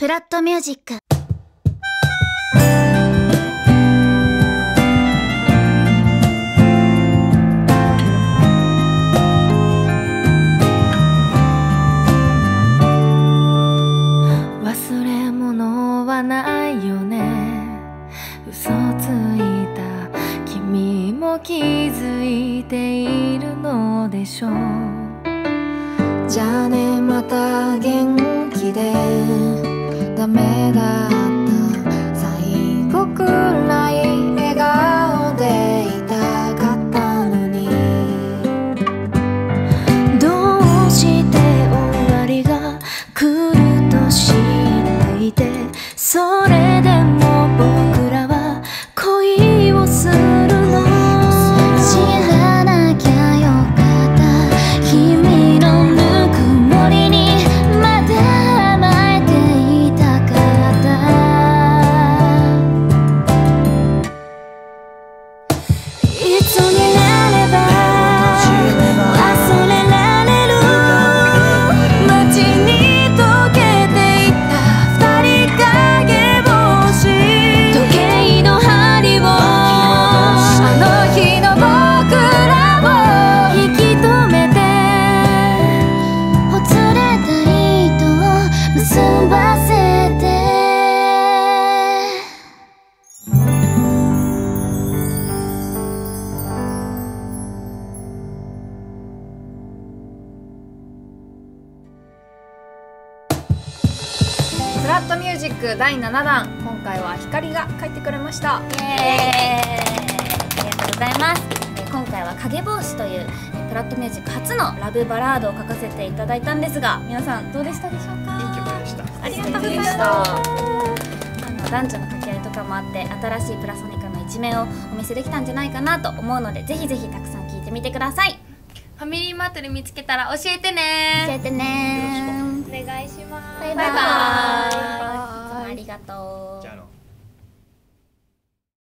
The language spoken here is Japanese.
プラットミュージック。 忘れ物はないよね。嘘ついた君も気づいているのでしょう。じゃあね、また元気で。ダメだった最後くらい笑顔でいたかったのに、どうして終わりが来ると知っていて、それでも僕らは恋をするの。知らなきゃよかった、君のぬくもりにまだ甘えていたかった。いつになれば忘れられる、街に溶けていった二人影星、時計の針をあの日の僕らを引き止めて、ほつれた糸を結ばせて。 フラットミュージック第7弾、今回は光が帰ってくれました。 イエーイ、ありがとうございます。今回は影帽子というプラットミュージック初のラブバラードを書かせていただいたんですが、皆さんどうでしたでしょうか？ いい曲でした。 ありがとうございました。男女の掛け合いとかもあって、新しいプラソニカの一面をお見せできたんじゃないかなと思うので、ぜひぜひたくさん聴いてみてください。 ファミリーマートで見つけたら教えてね。 教えてねー。 お願いします。 バイバイ。